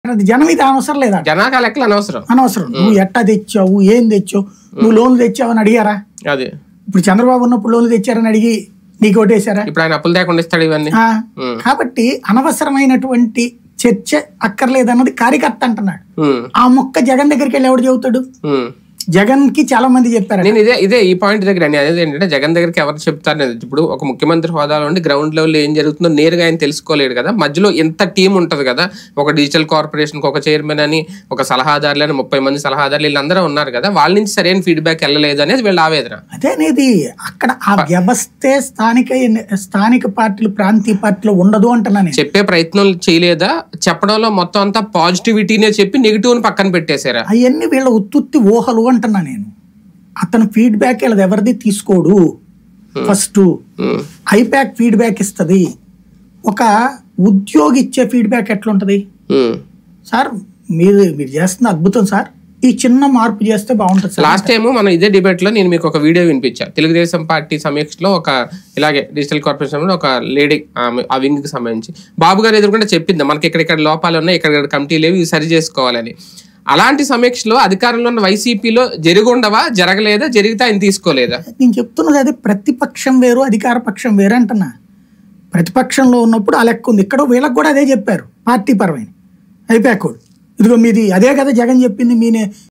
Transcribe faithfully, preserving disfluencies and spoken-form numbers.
జనం ఇది అనవసరం లేదా? జనాక లెక్కలు అనవసరం అనవసరం నువ్వు ఎట్టా తెచ్చావు, ఏం తెచ్చావు, నువ్వు లోన్లు తెచ్చావు అని అడిగారా? అదే ఇప్పుడు చంద్రబాబు ఉన్నప్పుడు లోన్లు తెచ్చారని అడిగి నీకు ఓటేశారా? ఇప్పుడు ఆయన అప్పులు లేకుండా ఇస్తాడు ఇవన్నీ. కాబట్టి అనవసరమైనటువంటి చర్చ అక్కర్లేదన్నది కార్యకర్త అంటున్నాడు. ఆ మొక్క జగన్ దగ్గరికి వెళ్ళి ఎవడు చెబుతాడు? జగన్ కి చాలా మంది చెప్పారు. నేను ఇదే ఇదే ఈ పాయింట్ దగ్గర అనేది ఏంటంటే జగన్ దగ్గరికి ఎవరు చెప్తారు. ఇప్పుడు ఒక ముఖ్యమంత్రి హోదాలో ఉండి గ్రౌండ్ లెవెల్ ఏం జరుగుతుందో నేరుగా ఆయన తెలుసుకోలేడు కదా. మధ్యలో ఎంత టీం ఉంటది కదా, ఒక డిజిటల్ కార్పొరేషన్ ఒక చైర్మన్ అని, ఒక సలహాదారులు అని, ముప్పై మంది సలహాదారులు వీళ్ళందరూ ఉన్నారు కదా, వాళ్ళ నుంచి సరైన ఫీడ్బ్యాక్ వెళ్ళలేదు అనేది వీళ్ళ ఆవేదన. అదేనేది అక్కడ ఆ వ్యవస్థే స్థానిక స్థానిక పార్టీలు ప్రాంతీయ పార్టీలు ఉండదు అంటున్నాను. చెప్పే ప్రయత్నం చేయలేదా? చెప్పడంలో మొత్తం అంతా పాజిటివిటీనే చెప్పి నెగిటివ్ పక్కన పెట్టేశారా? అవన్నీ వీళ్ళ ఉత్తుత్తి ఊహలు అంటున్నా నేను. అతను ఫీడ్బ్యాక్ వీళ్ళది ఎవరిది తీసుకోడు. ఫస్ట్ ఐప్యాక్ ఫీడ్బ్యాక్ ఇస్తుంది. ఒక ఉద్యోగి ఇచ్చే ఫీడ్బ్యాక్ ఎట్లుంటది? సార్ మీరు మీరు చేస్తున్న అద్భుతం సార్, ఈ చిన్న మార్పు చేస్తే బాగుంటుంది సార్. లాస్ట్ టైం మనం ఇదే డిబేట్ లో నేను మీకు ఒక వీడియో వినిపించా. తెలుగుదేశం పార్టీ సమీక్షలో ఒక ఇలాగే డిజిటల్ కార్పొరేషన్ ఒక లేడీ ఆ వింగ్ కి సంబంధించి బాబు గారు ఎదురుకుండా చెప్పింది మనకి ఇక్కడ ఇక్కడ లోపాలు ఉన్నాయి, ఇక్కడ కమిటీ లేవు, ఇవి సరి చేసుకోవాలని. అలాంటి సమీక్షలో అధికారంలో ఉన్న వైసీపీలో జరుగుండవా, జరగలేదా, జరిగితే ఆయన తీసుకోలేదా? నేను చెప్తున్నది అది ప్రతిపక్షం వేరు అధికార పక్షం వేరు అంటున్నా. ప్రతిపక్షంలో ఉన్నప్పుడు ఆ లెక్క ఉంది. ఇక్కడ వీళ్ళకి కూడా అదే చెప్పారు పార్టీ పరమైన ఐప్యాక్. ఇదిగో మీది అదే కదా జగన్ చెప్పింది, మీనే